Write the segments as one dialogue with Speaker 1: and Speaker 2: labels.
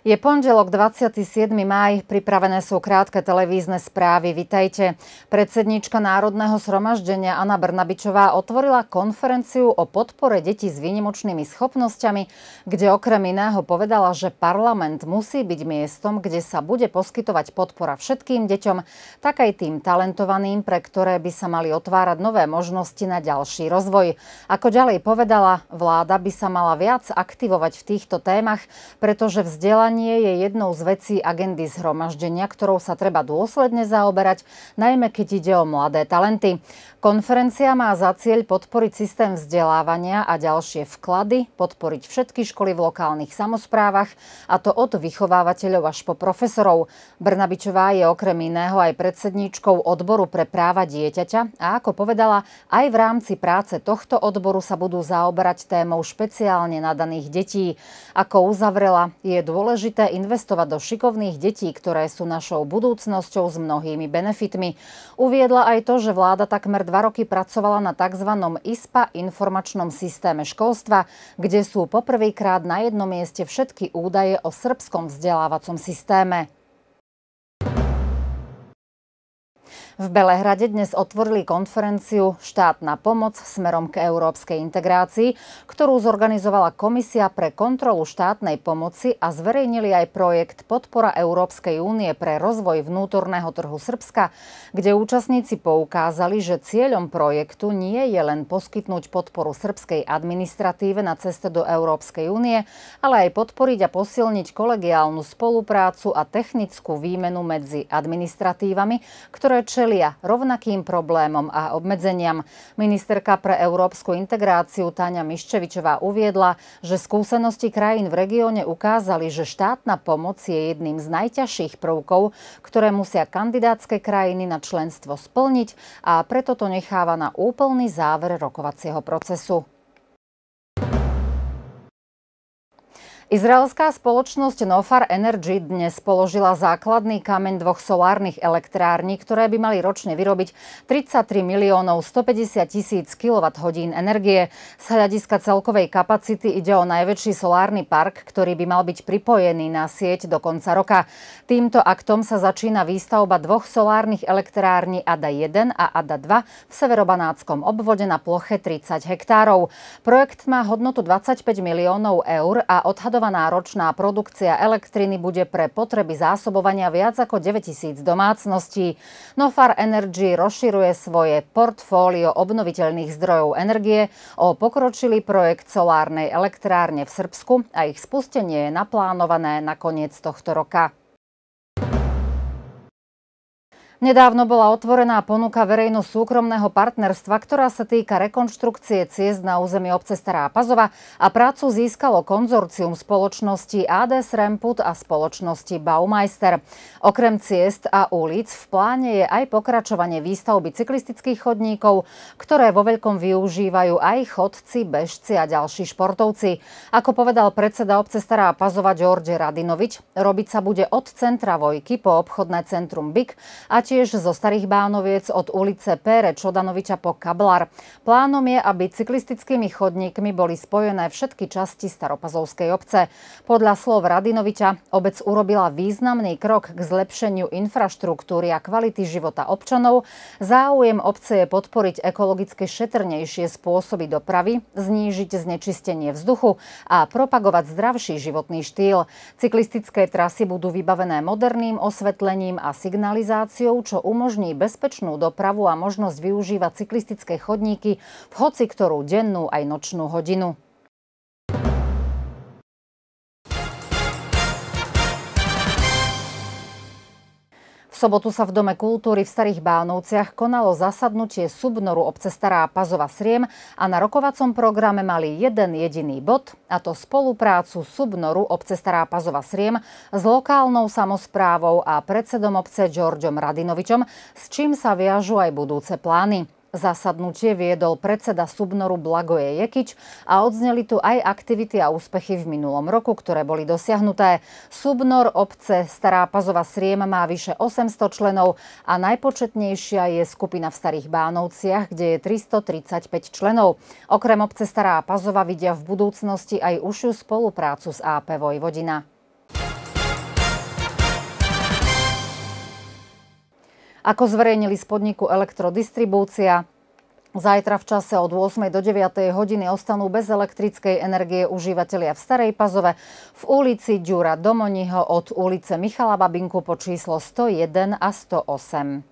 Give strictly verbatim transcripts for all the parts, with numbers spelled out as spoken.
Speaker 1: Je pondelok dvadsiateho siedmeho máj, pripravené sú krátke televízne správy. Vitajte. Predsedníčka Národného zhromaždenia Anna Brnabičová otvorila konferenciu o podpore detí s výnimočnými schopnosťami, kde okrem iného povedala, že parlament musí byť miestom, kde sa bude poskytovať podpora všetkým deťom, tak aj tým talentovaným, pre ktoré by sa mali otvárať nové možnosti na ďalší rozvoj. Ako ďalej povedala, vláda by sa mala viac aktivovať v týchto témach, pretože vzdelanie je jednou z vecí agendy zhromaždenia, ktorou sa treba dôsledne zaoberať, najmä keď ide o mladé talenty. Konferencia má za cieľ podporiť systém vzdelávania a ďalšie vklady, podporiť všetky školy v lokálnych samosprávach, a to od vychovávateľov až po profesorov. Brnabičová je okrem iného aj predsedníčkou odboru pre práva dieťaťa a ako povedala, aj v rámci práce tohto odboru sa budú zaoberať témou špeciálne nadaných detí. Ako uzavrela, je dôležité investovať do šikovných detí, ktoré sú našou budúcnosťou s mnohými benefitmi. Uviedla aj to, že vláda takmer dva roky pracovala na tzv. í es pé á informačnom systéme školstva, kde sú poprvýkrát na jednom mieste všetky údaje o srbskom vzdelávacom systéme. V Belehrade dnes otvorili konferenciu Štátna pomoc smerom k európskej integrácii, ktorú zorganizovala Komisia pre kontrolu štátnej pomoci a zverejnili aj projekt Podpora Európskej únie pre rozvoj vnútorného trhu Srbska, kde účastníci poukázali, že cieľom projektu nie je len poskytnúť podporu srbskej administratíve na ceste do Európskej únie, ale aj podporiť a posilniť kolegiálnu spoluprácu a technickú výmenu medzi administratívami, ktoré čelia rovnakým problémom a obmedzeniam. Ministerka pre európsku integráciu Táňa Miščevičová uviedla, že skúsenosti krajín v regióne ukázali, že štátna pomoc je jedným z najťažších prvkov, ktoré musia kandidátske krajiny na členstvo splniť, a preto to necháva na úplný záver rokovacieho procesu. Izraelská spoločnosť Nofar Energy dnes položila základný kameň dvoch solárnych elektrární, ktoré by mali ročne vyrobiť tridsaťtri miliónov stopäťdesiat tisíc kilowatthodín energie. Z hľadiska celkovej kapacity ide o najväčší solárny park, ktorý by mal byť pripojený na sieť do konca roka. Týmto aktom sa začína výstavba dvoch solárnych elektrární á dé jeden a á dé dva v severobanátskom obvode na ploche tridsať hektárov. Projekt má hodnotu dvadsaťpäť miliónov eur a odhadovaný ročná produkcia elektriny bude pre potreby zásobovania viac ako deväťtisíc domácností. Nofar Energy rozširuje svoje portfólio obnoviteľných zdrojov energie o pokročilý projekt solárnej elektrárne v Srbsku a ich spustenie je naplánované na koniec tohto roka. Nedávno bola otvorená ponuka verejno-súkromného partnerstva, ktorá sa týka rekonštrukcie ciest na území obce Stará Pazova, a prácu získalo konzorcium spoločnosti á dé es Remput a spoločnosti Baumeister. Okrem ciest a ulic v pláne je aj pokračovanie výstavby cyklistických chodníkov, ktoré vo veľkom využívajú aj chodci, bežci a ďalší športovci. Ako povedal predseda obce Stará Pazova Đorđe Radinović, robiť sa bude od centra Vojky po obchodné centrum bé í ká a tiež zo Starých Bánoviec od ulice Pére Čodanoviča po Kablar. Plánom je, aby cyklistickými chodníkmi boli spojené všetky časti Staropazovskej obce. Podľa slov Radinoviča obec urobila významný krok k zlepšeniu infraštruktúry a kvality života občanov. Záujem obce je podporiť ekologicky šetrnejšie spôsoby dopravy, znížiť znečistenie vzduchu a propagovať zdravší životný štýl. Cyklistické trasy budú vybavené moderným osvetlením a signalizáciou, čo umožní bezpečnú dopravu a možnosť využívať cyklistické chodníky v hociktorú dennú aj nočnú hodinu. V sobotu sa v Dome kultúry v Starých Bánovciach konalo zasadnutie subnoru obce Stará Pazova Sriem a na rokovacom programe mali jeden jediný bod, a to spoluprácu subnoru obce Stará Pazova Sriem s lokálnou samosprávou a predsedom obce Đorđom Radinovićom, s čím sa viažu aj budúce plány. Zasadnutie viedol predseda subnoru Blagoje Jekič a odzneli tu aj aktivity a úspechy v minulom roku, ktoré boli dosiahnuté. Subnor obce Stará Pazova Sriem má vyše osemsto členov a najpočetnejšia je skupina v Starých Bánovciach, kde je tristotridsaťpäť členov. Okrem obce Stará Pazova vidia v budúcnosti aj užšiu spoluprácu s á pé Vojvodina. Ako zverejnili z podniku Elektrodistribúcia, zajtra v čase od ôsmej do deviatej hodiny ostanú bez elektrickej energie užívatelia v Starej Pazove, v ulici Ďura Domoniho od ulice Michala Babinku po číslo sto jeden a sto osem.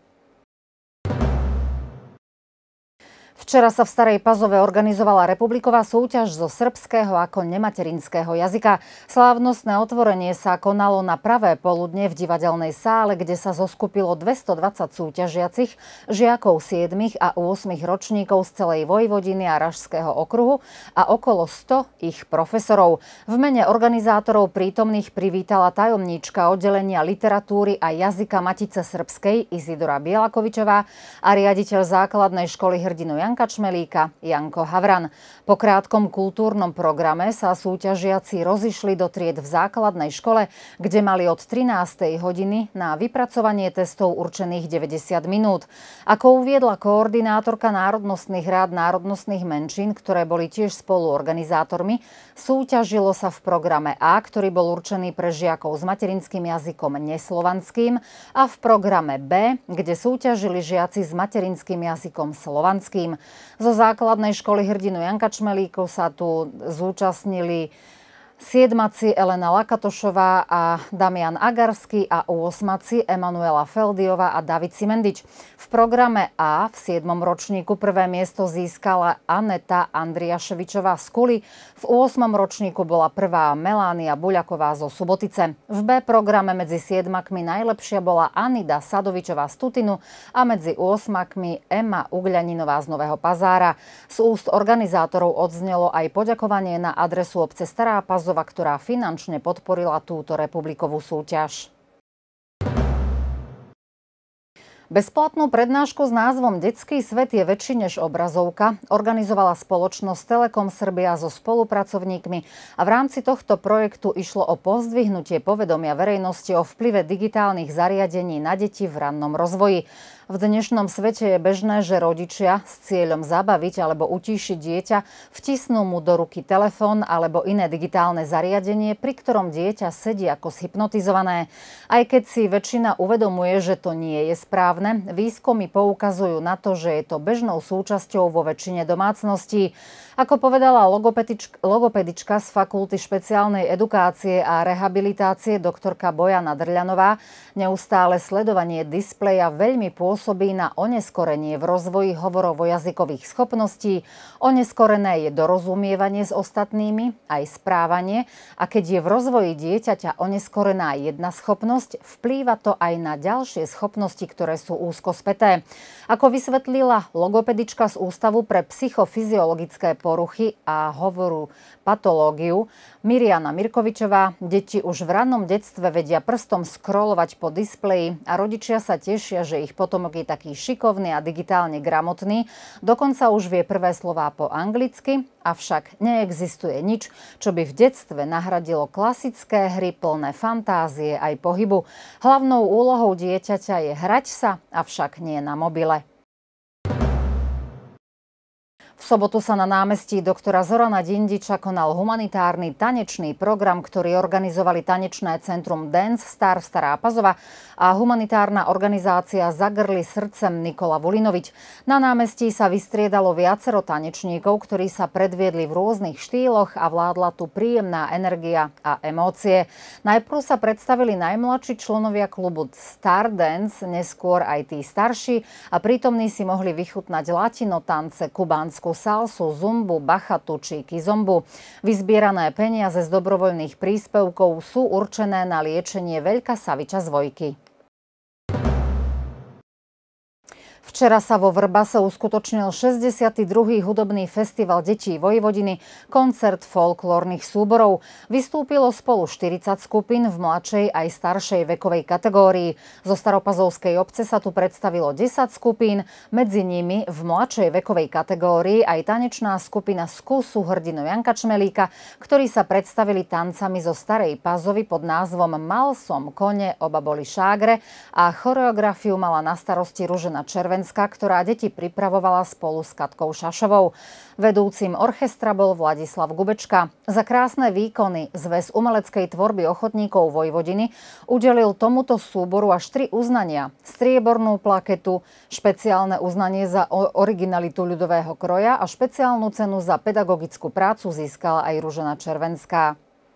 Speaker 1: Včera sa v Starej Pazove organizovala republiková súťaž zo srbského ako nematerinského jazyka. Slávnostné otvorenie sa konalo na pravé poludne v divadelnej sále, kde sa zoskupilo dvestodvadsať súťažiacich žiakov siedmych a ôsmych ročníkov z celej Vojvodiny a Rašského okruhu a okolo sto ich profesorov. V mene organizátorov prítomných privítala tajomníčka oddelenia literatúry a jazyka Matice srbskej Izidora Bielakovičová a riaditeľ základnej školy hrdinu Janka Čmelíka Janko Havran. Po krátkom kultúrnom programe sa súťažiaci rozišli do tried v základnej škole, kde mali od trinástej hodiny na vypracovanie testov určených deväťdesiat minút. Ako uviedla koordinátorka národnostných rád národnostných menšín, ktoré boli tiež spoluorganizátormi, súťažilo sa v programe A, ktorý bol určený pre žiakov s materinským jazykom neslovanským, a v programe B, kde súťažili žiaci s materinským jazykom slovanským. Zo základnej školy hrdinu Janka Čmelíkov sa tu zúčastnili siedmaci Elena Lakatošová a Damian Agarský a osmaci Emanuela Feldiová a David Simendič. V programe A v siedmom ročníku prvé miesto získala Aneta Andriaševičová z Kuli, v ôsmom ročníku bola prvá Melánia Buľaková zo Subotice. V B programe medzi siedmakmi najlepšia bola Anida Sadovičová z Tutinu a medzi osmakmi Ema Ugľaninová z Nového Pazára. Z úst organizátorov odznelo aj poďakovanie na adresu obce Stará Pazova, ktorá finančne podporila túto republikovú súťaž. Bezplatnú prednášku s názvom Detský svet je väčší než obrazovka organizovala spoločnosť Telekom Srbia so spolupracovníkmi a v rámci tohto projektu išlo o povzdvihnutie povedomia verejnosti o vplyve digitálnych zariadení na deti v rannom rozvoji. V dnešnom svete je bežné, že rodičia s cieľom zabaviť alebo utíšiť dieťa vtisnú mu do ruky telefón alebo iné digitálne zariadenie, pri ktorom dieťa sedí ako zhypnotizované. Aj keď si väčšina uvedomuje, že to nie je správne, výskumy poukazujú na to, že je to bežnou súčasťou vo väčšine domácností. Ako povedala logopedička, logopedička z Fakulty špeciálnej edukácie a rehabilitácie doktorka Bojana Drľanová, neustále sledovanie displeja veľmi pôsobí na oneskorenie v rozvoji hovorovo-jazykových schopností. Oneskorené je dorozumievanie s ostatnými, aj správanie, a keď je v rozvoji dieťaťa oneskorená jedna schopnosť, vplýva to aj na ďalšie schopnosti, ktoré sú úzko späté. Ako vysvetlila logopedička z Ústavu pre psychofyziologické poruchy a hovoru patológiu Miriana Mirkovičová, deti už v rannom detstve vedia prstom scrollovať po displeji a rodičia sa tešia, že ich potomok je taký šikovný a digitálne gramotný. Dokonca už vie prvé slová po anglicky, avšak neexistuje nič, čo by v detstve nahradilo klasické hry plné fantázie aj pohybu. Hlavnou úlohou dieťaťa je hrať sa, avšak nie na mobile. V sobotu sa na námestí doktora Zorana Dindiča konal humanitárny tanečný program, ktorý organizovali Tanečné centrum Dance Star Stará Pazova a humanitárna organizácia Zagrli srdcem Nikola Vulinovič. Na námestí sa vystriedalo viacero tanečníkov, ktorí sa predviedli v rôznych štýloch a vládla tu príjemná energia a emócie. Najprv sa predstavili najmladší členovia klubu Star Dance, neskôr aj tí starší, a prítomní si mohli vychutnať latino tance, kubánsku salsu, zumbu, bachatu či kizombu. Vyzbierané peniaze z dobrovoľných príspevkov sú určené na liečenie Veľka Saviča z Vojky. Včera sa vo Vrbase uskutočnil šesťdesiaty druhý hudobný festival detí Vojvodiny, koncert folklórnych súborov. Vystúpilo spolu štyridsať skupín v mladšej aj staršej vekovej kategórii. Zo staropazovskej obce sa tu predstavilo desať skupín, medzi nimi v mladšej vekovej kategórii aj tanečná skupina z Kusu hrdinu Janka Čmelíka, ktorí sa predstavili tancami zo Starej Pazovy pod názvom Mal som kone, oba boli šágre, a choreografiu mala na starosti Ružena Červená Červenská, ktorá deti pripravovala spolu s Katkou Šašovou. Vedúcim orchestra bol Vladislav Gubečka. Za krásne výkony Zväz umeleckej tvorby ochotníkov Vojvodiny udelil tomuto súboru až tri uznania. Striebornú plaketu, špeciálne uznanie za originalitu ľudového kroja a špeciálnu cenu za pedagogickú prácu získala aj Ružena Červenská.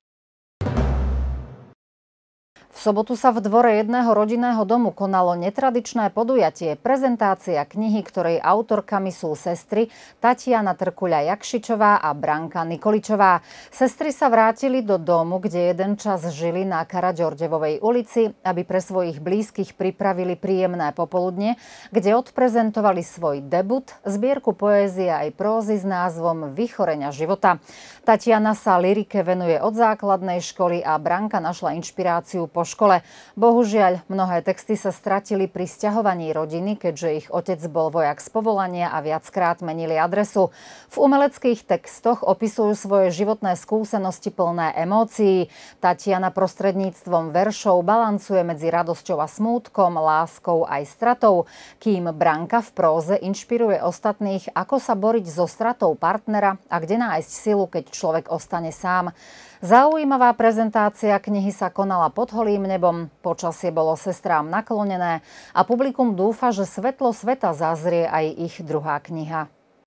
Speaker 1: V sobotu sa v dvore jedného rodinného domu konalo netradičné podujatie, prezentácia knihy, ktorej autorkami sú sestry Tatiana Trkuľa-Jakšičová a Branka Nikoličová. Sestry sa vrátili do domu, kde jeden čas žili na Karaďorđevovej ulici, aby pre svojich blízkych pripravili príjemné popoludne, kde odprezentovali svoj debut, zbierku poézie aj prózy s názvom Vychorenia života. Tatiana sa lyrike venuje od základnej školy a Branka našla inšpiráciu po škole. Bohužiaľ, mnohé texty sa stratili pri sťahovaní rodiny, keďže ich otec bol vojak z povolania a viackrát menili adresu. V umeleckých textoch opisujú svoje životné skúsenosti plné emócií. Tatiana prostredníctvom veršov balancuje medzi radosťou a smútkom, láskou aj stratou, kým Branka v próze inšpiruje ostatných, ako sa boriť so stratou partnera a kde nájsť silu, keď človek ostane sám. Zaujímavá prezentácia knihy sa konala pod holým nebom, počasie bolo sestrám naklonené a publikum dúfa, že svetlo sveta zazrie aj ich druhá kniha.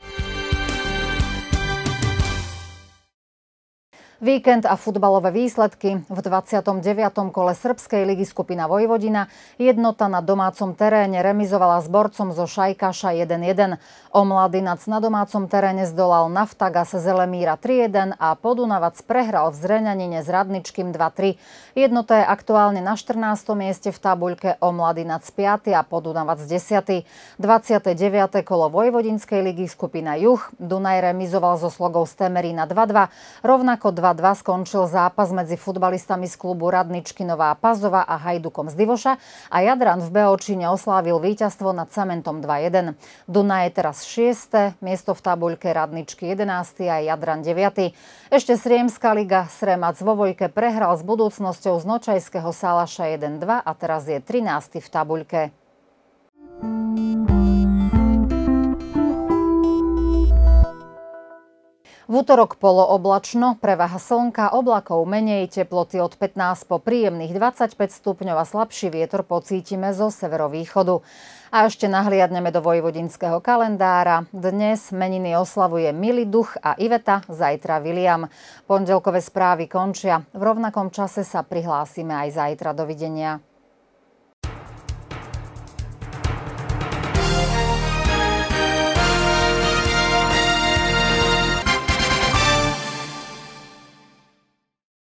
Speaker 1: Víkend a futbalové výsledky. V dvadsiatom deviatom kole srbskej ligy skupina Vojvodina Jednota na domácom teréne remizovala s Borcom zo Šajkaša jeden jeden. Omladinac na domácom teréne zdolal Naftagas Zelemíra tri jeden a Podunavac prehral v Zreňanine s Radničkým dva tri. Jednota je aktuálne na štrnástom mieste v tabuľke, Omladinac piaty a Podunavac desiaty. dvadsiate deviate kolo Vojvodinskej ligy skupina Juh. Dunaj remizoval so Slogou z Temerína dva dva. Rovnako dva dva skončil zápas medzi futbalistami z klubu Radničky Nová Pazova a Hajdukom z Divoša a Jadran v Beočíne oslávil víťazstvo nad Cementom dva jeden. Dunaj je teraz šieste miesto v tabuľke, Radničky jedenásty a Jadran deviaty. Ešte Sriemska liga, Sremac vo Vojke prehral s Budúcnosťou z Nočajského Salaša jeden dva a teraz je trinásty v tabuľke. V útorok polooblačno, prevaha slnka, oblakov menej, teploty od pätnásť po príjemných dvadsaťpäť stupňov a slabší vietor pocítime zo severovýchodu. A ešte nahliadneme do vojvodinského kalendára. Dnes meniny oslavuje Milý Duch a Iveta, zajtra William. Pondelkové správy končia. V rovnakom čase sa prihlásime aj zajtra. Dovidenia.